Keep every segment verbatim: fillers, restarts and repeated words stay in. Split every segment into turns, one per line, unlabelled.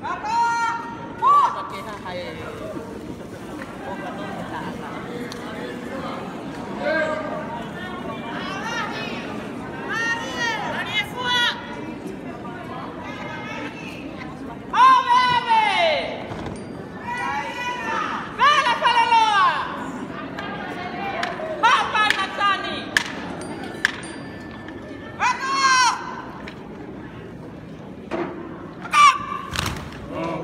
Oh.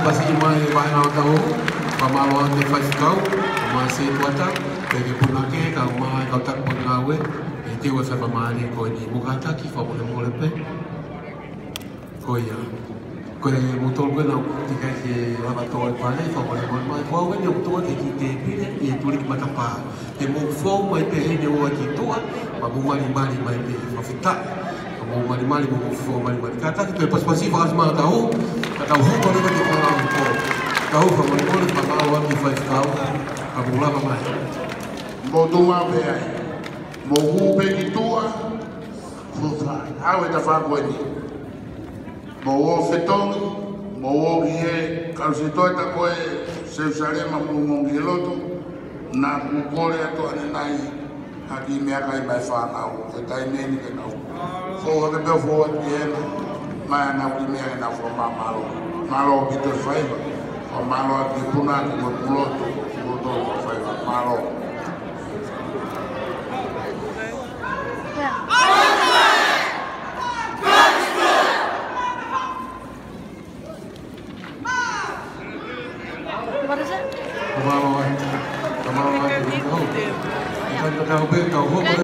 pasi mai vai na tau pa malo te fai kau ma se tuata pe ke puna ke ka mai ka tak puna we e te wa sa mali ko ni mukata ki fa mo le pe ko ya ko e motor ko na ti ka ke lava to e pa le fa mo le mai ko we ni to te ki te pile e tu li mata pa te mo fo mai pe ne o ki to pa mo mali mali mai pe fa fita mo mali mali mo fo mali mali kata ki te pas pasi fa asma tau kata ho ko le ko ko kau fa mo ko le pa ma wa ki fa kau ka mo lava mai
mo tu ma pe ai mo hu pe ki tua fu fa awe ta fa ko ni mo o fetong mo o ye ka se to ta ko se sare ma mo mo ye loto na ku ko le to ane nai aki me ka i ba fa na o te tai me ni ke na fo o ke be fo ye ma na ku me na fo ma malo malo ki te fa o malo ki puna ki mo pulo to to fa malo
What is it?
Come on, come on, come on. Kau kau kau kau